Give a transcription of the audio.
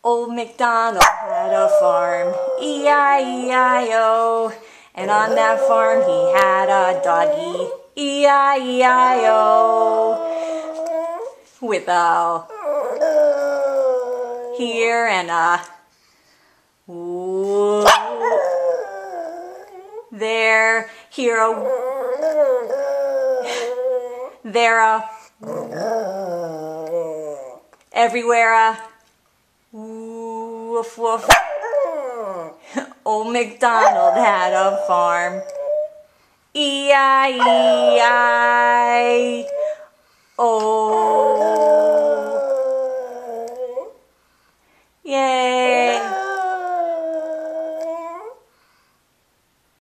Old MacDonald had a farm, E-I-E-I-O. And on that farm he had a doggy, E-I-E-I-O. With a here and a ooh, there, here a there a everywhere a woof woof. Old MacDonald had a farm, E-I-E-I-O.